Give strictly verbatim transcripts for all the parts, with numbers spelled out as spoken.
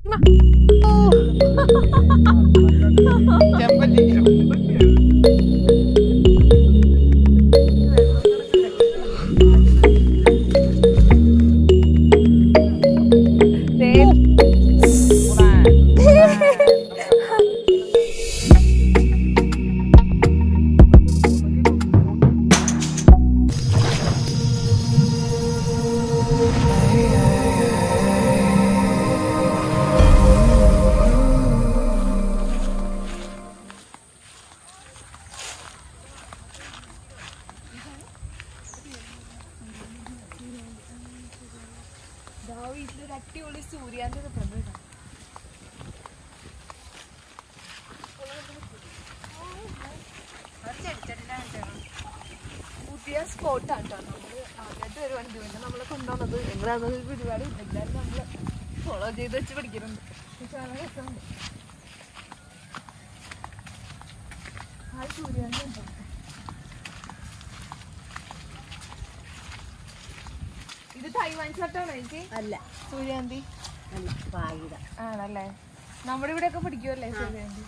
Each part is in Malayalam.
പുതിയ സ്പോട്ടാണ് കേട്ടോ. നമ്മള് ആദ്യമായിട്ട് വരുവാണ് ഇതുവരെ നമ്മളെ കൊണ്ടുവന്നത്. എങ്ങനെയാണെന്നൊരു പരിപാടി എല്ലാവരും നമ്മള് ഫോളോ ചെയ്ത് വെച്ച് പഠിക്കുന്നുണ്ട്. നല്ല രസമുണ്ട്. ആ സൂര്യാന്തി ഉണ്ടോ? ഇത് തൈവാൻ ചട്ടാണോ എനിക്ക്? അല്ല, സൂര്യാന്തി ആണല്ലേ. നമ്മുടെ ഇവിടെ ഒക്കെ പിടിക്കുമല്ലേ സൂര്യാന്തി?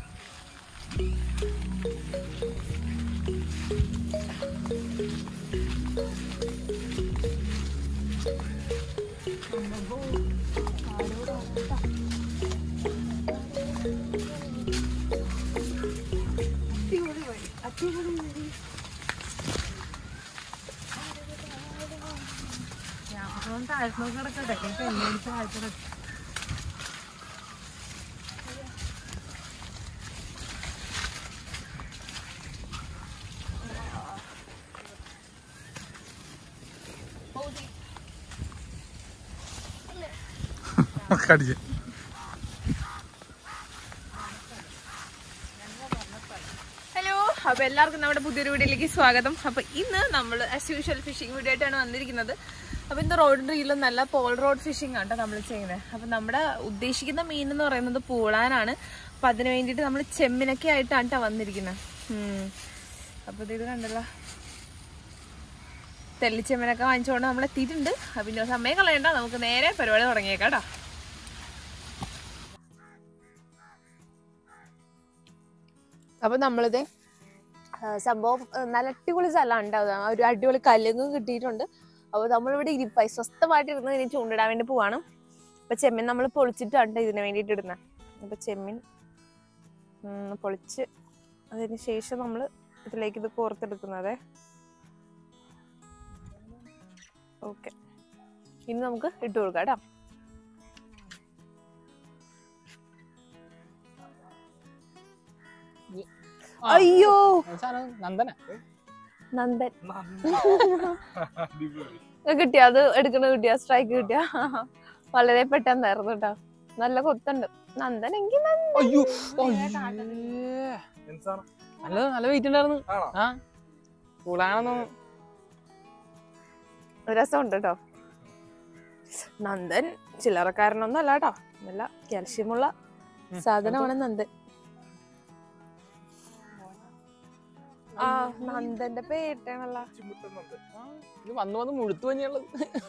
ഞാൻ താഴ്ന്നു കിടക്കട്ടെ എന്നോട് താഴ്ത്തിട. ഹലോ, അപ്പൊ എല്ലാവർക്കും നമ്മുടെ പുതിയൊരു വീഡിയോയിലേക്ക് സ്വാഗതം. അപ്പൊ ഇന്ന് നമ്മൾ ആസ് യൂഷ്വൽ ഫിഷിംഗ് വീഡിയോ ആയിട്ടാണ് വന്നിരിക്കുന്നത്. അപ്പൊ ഇന്ന് റോഡ് റീലും നല്ല പോൾ റോഡ് ഫിഷിംഗ് ആണ് നമ്മൾ ചെയ്യുന്നത്. അപ്പൊ നമ്മുടെ ഉദ്ദേശിക്കുന്ന മീൻ എന്ന് പറയുന്നത് പൂളാനാണ്. അപ്പൊ അതിന് വേണ്ടിയിട്ട് നമ്മൾ ചെമ്മിനൊക്കെ ആയിട്ടാണ് കേട്ടോ വന്നിരിക്കുന്നത്. ഉം അപ്പൊ ഇത് കണ്ടല്ലോ, തെള്ളിച്ചെമ്മിനൊക്കെ വാങ്ങിച്ചുകൊണ്ട് നമ്മൾ എത്തിയിട്ടുണ്ട്. പിന്നെ സമയം കളയണ്ട, നമുക്ക് നേരെ പരിപാടി തുടങ്ങിയേക്കാട്ടോ. അപ്പൊ നമ്മളിത് സംഭവം നല്ല അടിപൊളി സ്ഥലമാണ് ഉണ്ടാവുക. ഒരു അടിപൊളി കല്ലുങ്ങും കിട്ടിയിട്ടുണ്ട്. അപ്പൊ നമ്മളിവിടെ ഇരിപ്പായി സ്വസ്ഥമായിട്ട് ഇരുന്ന് ഇനി ചൂണ്ടിടാൻ വേണ്ടി പോവാണ്. അപ്പൊ ചെമ്മീൻ നമ്മൾ പൊളിച്ചിട്ടാണ് ഇതിന് വേണ്ടിയിട്ട് ഇടുന്നത്. അപ്പൊ ചെമ്മീൻ പൊളിച്ച് അതിന് ശേഷം നമ്മൾ ഇതിലേക്ക് ഇത് കോർത്തെടുക്കുന്നത്. ഓക്കെ, ഇനി നമുക്ക് ഇട്ട് കൊടുക്കാം കേട്ടോ. അയ്യോ, നന്ദൻ നന്ദൻ കിട്ടിയ അത് എടുക്കണ കിട്ടിയ സ്ട്രൈക്ക് കിട്ടിയ വളരെ പെട്ടെന്നായിരുന്നു കേട്ടോ. നല്ല കൊത്തുണ്ട്. നന്ദൻ എങ്കിൽ നല്ല വെയിറ്റ് ഉണ്ടായിരുന്നു. രസമുണ്ട് കേട്ടോ. നന്ദൻ ചില്ലറക്കാരനൊന്നും അല്ല കേട്ടോ. നല്ല കാൽഷ്യമുള്ള സാധനമാണ് നന്ദൻ. ആ നന്ദന്റെ പേട്ടാണല്ലോ. വന്നു വന്ന് മുഴുത്തു തന്നെയുള്ളത്.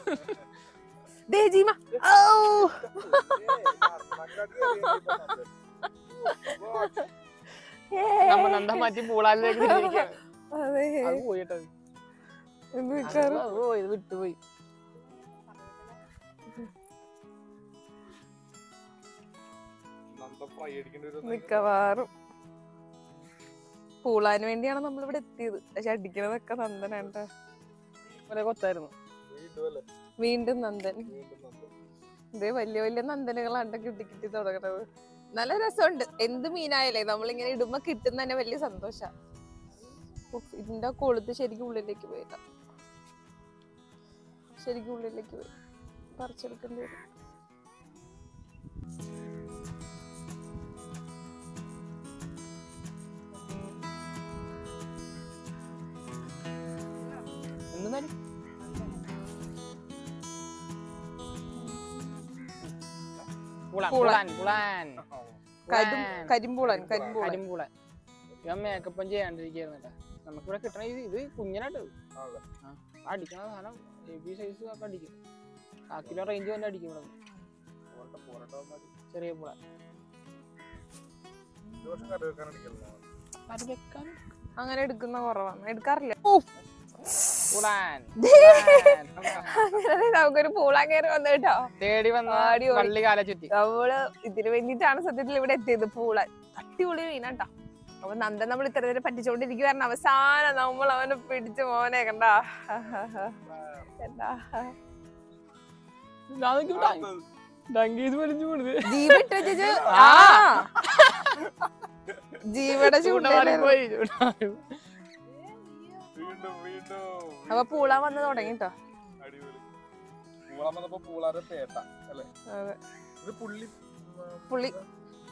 നന്ദ മാറ്റി പൂളാലിലേക്ക് വിട്ടുപോയി. മിക്കവാറും പൂളാന് വേണ്ടിയാണ് നമ്മളിവിടെ എത്തിയത്. പക്ഷെ അടിക്കണതൊക്കെ നന്ദനാണ്. കൊത്തായിരുന്നു. വീണ്ടും നന്ദൻ. ഇതേ വലിയ വലിയ നന്ദനുകളാണ് കിട്ടി കിട്ടി തുടങ്ങണത്. നല്ല രസമുണ്ട്. എന്ത് മീനായാലേ നമ്മളിങ്ങനെ ഇടുമ്പോ കിട്ടുന്ന തന്നെ വലിയ സന്തോഷ. ഇതിന്റെ കൊളുത്ത് ശരിക്കും ഉള്ളിലേക്ക് പോയില്ല. ശരിക്കും ഉള്ളിലേക്ക് പോയി പറിച്ചെടുക്കേണ്ടി വരും. കരിമ്പൂളൻ കരിമ്പൂളൻ ഞാൻ മേക്കപ്പം ചെയ്യാണ്ടിരിക്കായിരുന്നല്ലേ. നമുക്കിവിടെ കിട്ടണ ഇത് കുഞ്ഞനായിട്ട് അടിക്കണ സാധനം ഹെവി സൈസ് ഒക്കെ അടിക്കും. ആ കിലോ റേഞ്ച് തന്നെ അടിക്കും ഇവിടെ. ചെറിയ പൂള. അങ്ങനെ എടുക്കുന്ന കുറവാണ്, എടുക്കാറില്ല. അങ്ങനെ നമുക്കൊരു പൂളാൻ കയറി വന്നു കേട്ടോ. തേടി വന്ന പള്ളി കാല ചുറ്റി. നമ്മള് ഇതിന് വേണ്ടിട്ടാണ് സത്യത്തിൽ ഇവിടെ എത്തിയത്. പൂളാൻ അടിപൊളി മീനാട്ടോ. അപ്പൊ നന്ദൻ നമ്മൾ ഇത്ര നേരം പറ്റിച്ചോണ്ടിരിക്കുവായിരുന്നു. അവസാനം നമ്മൾ അവനെ പിടിച്ചു മോനെ കണ്ടാ. ജീവയുടെ ചൂണ്ടായി. അപ്പൊ പൂള വന്ന് തുടങ്ങിട്ടോ. പുള്ളി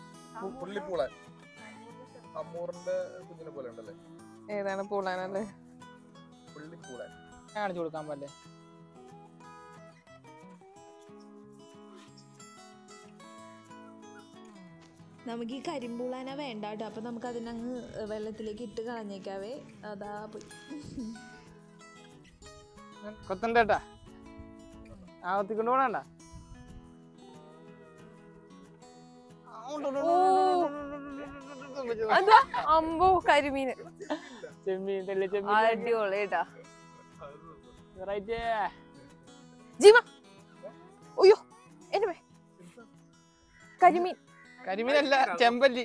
ഏതാണ് പൂളാനല്ലേ? കാണിച്ചു കൊടുക്കാൻ പോലെ. നമുക്ക് ഈ കരിമ്പൂളാന വേണ്ട കേട്ടോ. അപ്പൊ നമുക്ക് അതിനങ്ങ് വെള്ളത്തിലേക്ക് ഇട്ട് കളഞ്ഞേക്കാവേ. അതാ പോയി കൊത്തണ്ടേട്ടാ. ആവത്തിക്കൊണ്ട് പോണണ്ട. അതാ അമ്പോ കരിമീന്. ചെമ്മീൻ ചെമ്മീൻ അടിപൊളി കേട്ടാ. വെറൈറ്റി. ജീവ അയ്യോ എന്നെ കരിമീൻ. കരിമീനല്ല, ചെമ്പല്ലി.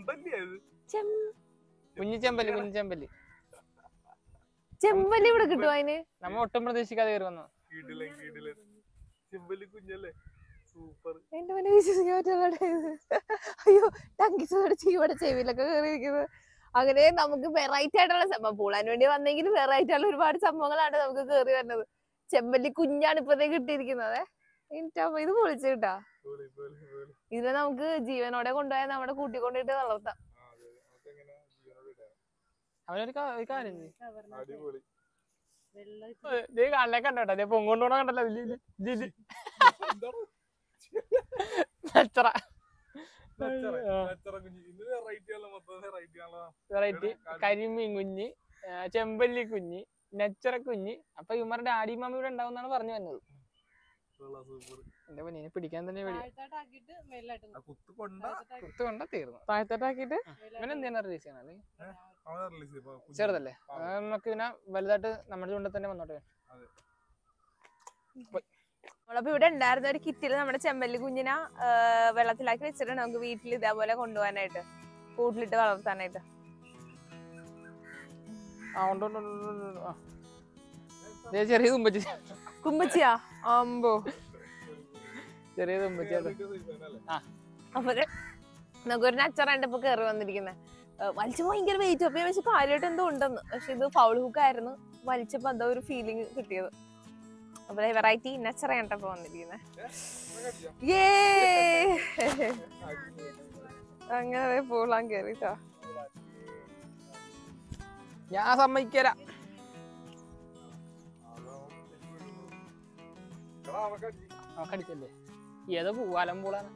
കുഞ്ഞി ചെമ്പല്ലി, കുഞ്ഞി ചെമ്പല്ലി. ചെമ്പല്ലി ഇവിടെ കിട്ടും അതിന്. നമ്മ ഒട്ടും പ്രതീക്ഷിക്കാതെ കയറി വന്നു. എന്റെ മനെ വിശ്വസിക്കാൻ പറ്റുള്ള. അയ്യോ ടങ്കിസ് ഇവിടെ ചെവിയിലൊക്കെ കയറിയിരിക്കുന്നത്. അങ്ങനെ നമുക്ക് വെറൈറ്റി ആയിട്ടുള്ള സംഭവം പൂളാൻ വേണ്ടി വന്നെങ്കിൽ വെറൈറ്റി ആയിട്ടുള്ള ഒരുപാട് സംഭവങ്ങളാണ് നമുക്ക് കയറി വരുന്നത്. ചെമ്പല്ലി കുഞ്ഞാണ് ഇപ്പത്തേ കിട്ടിയിരിക്കുന്നത്. ഇത് പൊളിച്ചു കിട്ടാ. ഇതിനെ നമുക്ക് ജീവനോടെ കൊണ്ടുപോയാൽ നമ്മുടെ കൂട്ടിക്കൊണ്ടിട്ട് വളർത്താം. അവനൊരു കാര്യം കാണലേ കണ്ടോട്ടെ. അതേ പൊങ്ങോണ്ടോണ കണ്ടല്ലോ. വെറൈറ്റി കരിമീൻ കുഞ്ഞ്, ചെമ്പല്ലി കുഞ്ഞ്, നെച്ചറ കുഞ്ഞ്. അപ്പൊ ഇവന്മാരുടെ ഡാഡി മമ്മി ഇവിടെ ഉണ്ടാവുന്നാണ് പറഞ്ഞു വന്നത്. എന്റെ പനീനെ പിടിക്കാൻ തന്നെ കുത്ത് കൊണ്ട തീർന്നു. താഴത്തോട്ടാക്കിട്ട് ഇവനെന്തിനാ റിലീസ് ചെയ്യണം? അല്ലെങ്കിൽ ചെറുതല്ലേ, നമുക്ക് പിന്നെ വലുതായിട്ട് നമ്മുടെ ചൂണ്ട തന്നെ വന്നോട്ടെ. നമ്മളപ്പോ ഇവിടെ ഉണ്ടായിരുന്ന ഒരു കിറ്റില് നമ്മുടെ ചെമ്പല്ലി കുഞ്ഞിനെ വെള്ളത്തിലാക്കി വെച്ചിട്ടുണ്ട്. നമുക്ക് വീട്ടിൽ ഇതേപോലെ കൊണ്ടുപോകാനായിട്ട്, കൂട്ടിലിട്ട് വളർത്താനായിട്ട്. ചെറിയ തുമ്പച്ചി. കുമ്പച്ചിയാ അമ്പോ ചെറിയ തുമ്പച്ചി. അപ്പൊ നമുക്കൊരു നച്ചറായിട്ട് ഇപ്പൊ കയറി വന്നിരിക്കുന്നത്. വലിച്ചപ്പോ ഭയങ്കര വെയിറ്റ്. അപ്പൊ ഞാൻ വെച്ച് കാര്യമായിട്ട് എന്തോ ഉണ്ടെന്ന്. പക്ഷെ ഇത് ഫൗൾ ഹുക്ക് ആയിരുന്നു. വലിച്ചപ്പോ എന്തോ ഒരു ഫീലിംഗ് കിട്ടിയത്. അപ്പൊ വെറൈറ്റി നച്ചറായിട്ടപ്പോ വന്നിരിക്കുന്നത്. അങ്ങനെ പൂളാൻ കേറിട്ടോ. ഞാൻ സമ്മതിക്കല. നമുക്കടിച്ചല്ലേ ഏതോ പൂവാലം പൂളാണ്.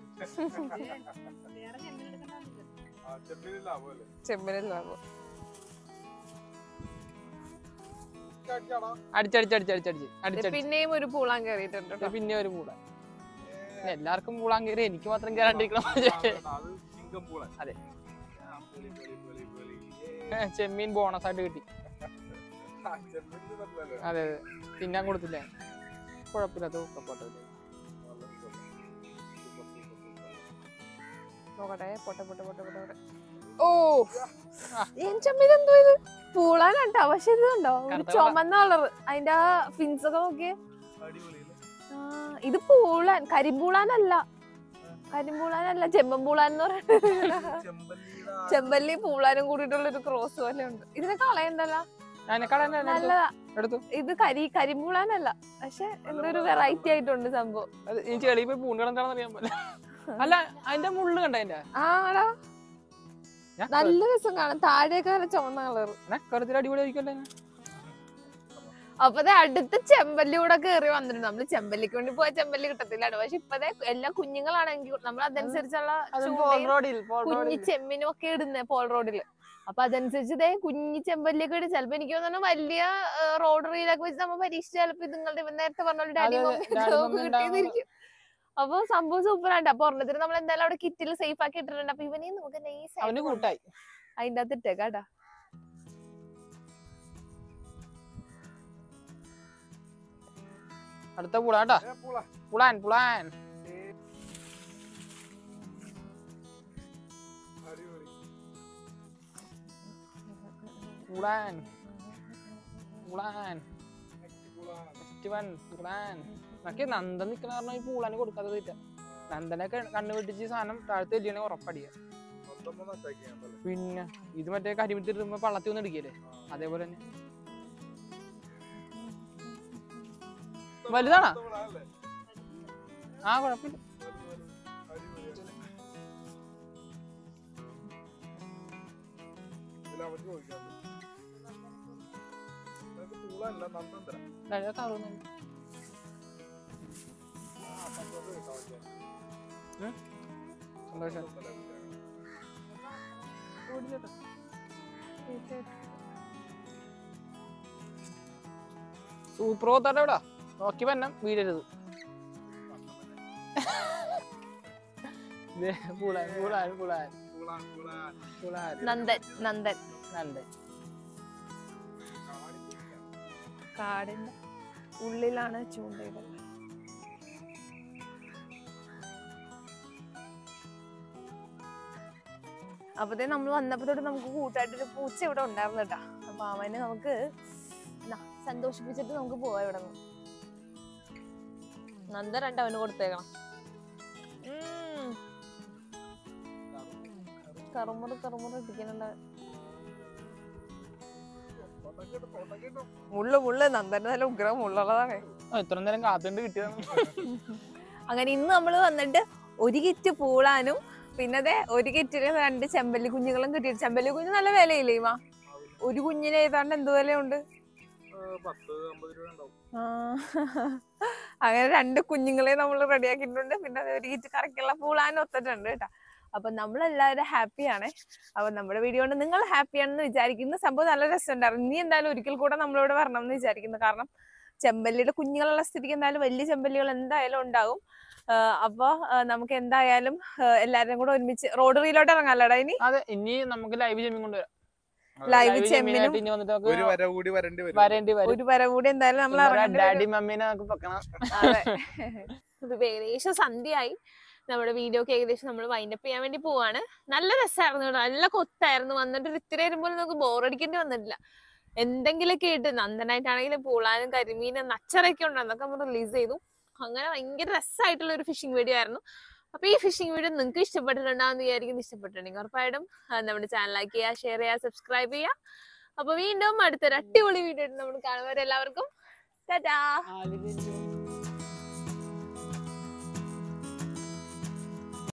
ചെമ്പനിലാവോ അടിച്ചടിച്ചടിച്ചടിച്ചടിച്ച് പിന്നെയും ഒരു പൂളാൻ കയറിയിട്ടുണ്ട്. പിന്നെ ഒരു പൂള. എല്ലാവർക്കും പൂളാൻ കയറി, എനിക്ക് മാത്രം കയറാണ്ടിരിക്കണം. അതെ, ചെമ്മീൻ ബോണസ് ആയിട്ട് കിട്ടി. അതെ അതെ, തിന്നാൻ കൊടുത്തില്ല. കുഴപ്പമില്ലാത്ത പോട്ടെ നോക്കട്ടെ. പൊട്ടെ പൊട്ടെ പൊട്ടെ പൊട്ടെ. ഓ ചെമ്മീൻ എന്തോ ഇത് പൂളാനാട്ടോ. പക്ഷെ ഇത് കണ്ടോ ചുമന്ന കളർ. അതിന്റെ ആ ഫിൻസ് ഒക്കെ നോക്കിയേ. ഇത് പൂളാൻ, കരിമ്പൂളാനല്ല. കരിമ്പൂളാനല്ല, ചെമ്പൻ പൂളാൻ എന്ന് പറയുന്നത്. ചെമ്പല്ലി പൂളാനും കൂടിയിട്ടുള്ള ഒരു ക്രോസ് പോലെ ഉണ്ട്. ഇതിനെ കളയണ്ടല്ലോ, നല്ലതാ. ഇത് കരി കരിമ്പൂളാനല്ല, പക്ഷെ എന്തൊരു വെറൈറ്റി ആയിട്ടുണ്ട് സംഭവം. അല്ല അതിന്റെ മുള്ളു കണ്ട ആടാ, നല്ല രസം കാണാം. താഴെയൊക്കെ നല്ല ചുവന്ന കളർ. അടിപൊളി ആയിരിക്കുമല്ലോ. അപ്പതെ അടുത്ത ചെമ്പല്ലി കൂടെ കയറി വന്നിട്ടുണ്ട്. നമ്മള് ചെമ്പല്ലിക്ക് വേണ്ടി പോയ ചെമ്പല്ലി കിട്ടത്തില്ലാണ്. പക്ഷെ ഇപ്പതെ എല്ലാ കുഞ്ഞുങ്ങളാണെങ്കിൽ നമ്മൾ അതനുസരിച്ചുള്ള കുഞ്ഞി ചെമ്മിനും ഒക്കെ ഇടുന്നേ പോൾ റോഡില്. അപ്പൊ അതനുസരിച്ച് ഇതേ കുഞ്ഞി ചെമ്പല്ലിയൊക്കെ ഇടും. ചിലപ്പോ എനിക്ക് തോന്നുന്നു വലിയ റോഡ് റീലൊക്കെ വെച്ച് നമ്മ പരീക്ഷിച്ച് ചിലപ്പോ നിങ്ങളുടെ നേരത്തെ പറഞ്ഞ ഡാഡി മമ്മി കിട്ടിയതിരിക്കും. അപ്പൊ സംഭവം സൂപ്പർ ആണ്. അപ്പൊ ഒരെണ്ണത്തിന് നമ്മൾ എന്തായാലും അവിടെ കിറ്റിൽ സേഫ് ആക്കി ഇട്ടിട്ടുണ്ട്. അപ്പൊ ഇവനെയും നമുക്ക് നൈസ് അവന് കൂട്ടായി അതിന്റെ അകത്ത് ഇട്ടേക്കാട്ടാ. അടുത്ത പുളാട്ടാ പുളാൻ പുളാൻ പുളാൻ പുളാൻ പുളാൻ നമുക്ക് നന്ദൻ നിക്കണ കാരണം ഈ പൂളാന് കൊടുക്കാതെ തീറ്റ. നന്ദനൊക്കെ കണ്ണു വെട്ടിച്ച് സാധനം താഴത്ത് എല്ലിയാണെങ്കിൽ ഉറപ്പടിയാ. പിന്നെ ഇത് മറ്റേ കരിമിട്ടിരുമ്പോ പള്ളത്തി ഒന്നും എടുക്കല്ലേ അതേപോലെ തന്നെ. വലുതാണോ? ആ കുഴപ്പമില്ല. സൂപ്പർ പോത്താട്ടെ എവിടാ നോക്കി വന്നം വീഴരുത്. നന്ദൻ നന്ദൻ നന്ദൻ കാടിന്റെ ഉള്ളിലാണ് ചൂണ്ടയിടുന്നത്. അപ്പത്തേ നമ്മൾ വന്നപ്പോ തൊട്ട് നമുക്ക് കൂട്ടായിട്ടൊരു പൂച്ച ഇവിടെ ഉണ്ടായിരുന്നു കേട്ടാ. അപ്പൊ അവനെ നമുക്ക് സന്തോഷിപ്പിച്ചിട്ട് നമുക്ക് പോവാം ഇവിടെ നിന്ന്. നന്ദൻ രണ്ട് അവന് കൊടുത്തേക്കണം. കറുമുറ കറുമുറ ഇട്ടിക്കുന്നുണ്ട്. മുള്ളു മുള്ളു നന്ദന്റെ നല്ല ഉഗ്രം മുള്ളുള്ളതാണ്. ഇത്ര നേരം കാത്തുണ്ട് കിട്ടിയതാണ്. അങ്ങനെ ഇന്ന് നമ്മള് വന്നിട്ട് ഒരു കിറ്റ് പൂളാനും പിന്നെ അതെ ഒരു കിറ്റിന് രണ്ട് ചെമ്പല്ലി കുഞ്ഞുങ്ങളും കിട്ടിയിട്ട്. ചെമ്പല്ലി കുഞ്ഞ് നല്ല വിലയില്ലേ മാ? ഒരു കുഞ്ഞിന് ഏതാണ്ട് എന്ത് വിലയുണ്ട്? അങ്ങനെ രണ്ട് കുഞ്ഞുങ്ങളെ നമ്മൾ റെഡിയാക്കിയിട്ടുണ്ട്. പിന്നെ ഒരു കിറ്റ് കറക്കുള്ള പൂളാനും ഒത്തിട്ടുണ്ട് കേട്ടാ. അപ്പൊ നമ്മളെല്ലാവരും ഹാപ്പിയാണ്. അപ്പൊ നമ്മുടെ വീഡിയോ കൊണ്ട് നിങ്ങൾ ഹാപ്പിയാണെന്ന് വിചാരിക്കുന്ന സംഭവം നല്ല രസമുണ്ടായിരുന്നു. ഇനി എന്തായാലും ഒരിക്കൽ കൂടെ നമ്മളോട് വരണം എന്ന് വിചാരിക്കുന്നു. കാരണം ചെമ്പല്ലിയുടെ കുഞ്ഞുങ്ങളുള്ള സ്ഥിതിക്ക് എന്തായാലും വലിയ ചെമ്പല്ലികൾ എന്തായാലും ഉണ്ടാകും. അപ്പൊ നമുക്ക് എന്തായാലും എല്ലാരും കൂടെ ഒരുമിച്ച് റോഡ് റീലോട്ട് ഇറങ്ങാല്ലോടാ ഇനി. അതെ, ഇനി നമുക്ക് ലൈവ് ചെമ്മീൻ കൊണ്ടുവരാം. ലൈവ് ചെമ്മീനും ഒരു വര കൂടി വരേണ്ടി വരും. ഒരു വര കൂടി എന്തായാലും നമ്മൾ ഡാഡി മമ്മീനെ നമുക്ക് വെക്കണം. അതെ. ഇപ്പൊ ഏകദേശം സന്ധ്യയായി. നമ്മുടെ വീഡിയോ ഒക്കെ ഏകദേശം നമ്മൾ വൈൻഡപ്പ് ചെയ്യാൻ വേണ്ടി പോവാണ്. നല്ല രസമായിരുന്നു കേട്ടോ, നല്ല കൊത്തായിരുന്നു. വന്നിട്ട് ഇത്തിരി വരുമ്പോൾ നമുക്ക് ബോറടിക്കേണ്ടി വന്നിട്ടില്ല. എന്തെങ്കിലുമൊക്കെ ഇട്ട് നന്ദനായിട്ടാണെങ്കിലും പൂളാനും കരിമീനും നച്ചറൊക്കെ ഉണ്ട്, അതൊക്കെ നമ്മൾ റിലീസ് ചെയ്തു. അങ്ങനെ ഭയങ്കര രസമായിട്ടുള്ള ഒരു ഫിഷിംഗ് വീഡിയോ ആയിരുന്നു. അപ്പൊ ഈ ഫിഷിംഗ് വീഡിയോ നിങ്ങൾക്ക് ഇഷ്ടപ്പെട്ടിട്ടുണ്ടാവുന്ന വിചാരിക്കുന്നു. ഇഷ്ടപ്പെട്ടിട്ടുണ്ടെങ്കിൽ ഉറപ്പായിട്ടും നമ്മുടെ ചാനൽ ലൈക്ക് ചെയ്യുക, ഷെയർ ചെയ്യുക, സബ്സ്ക്രൈബ് ചെയ്യുക. അപ്പൊ വീണ്ടും അടുത്തൊരു അടിപൊളി വീഡിയോ നമ്മൾ കാണുന്നവരെല്ലാവർക്കും ടാറ്റാ.